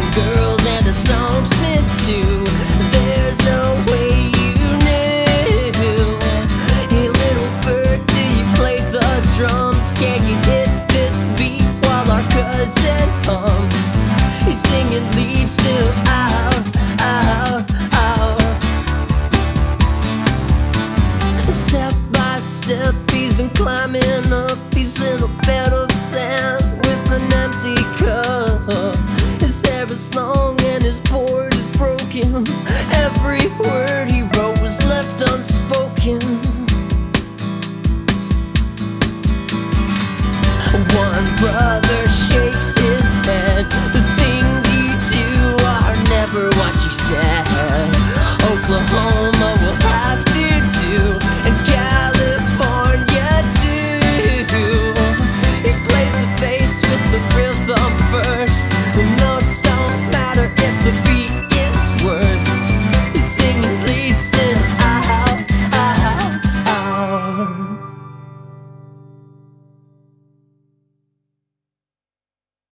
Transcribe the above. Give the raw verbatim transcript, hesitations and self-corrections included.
and girls and a songsmith too. There's no way you knew. Hey little bird, do you play the drums? Can you hit this beat while our cousin hums? He's singing lead still out, out, out. Step by step he's been climbing up. He's in a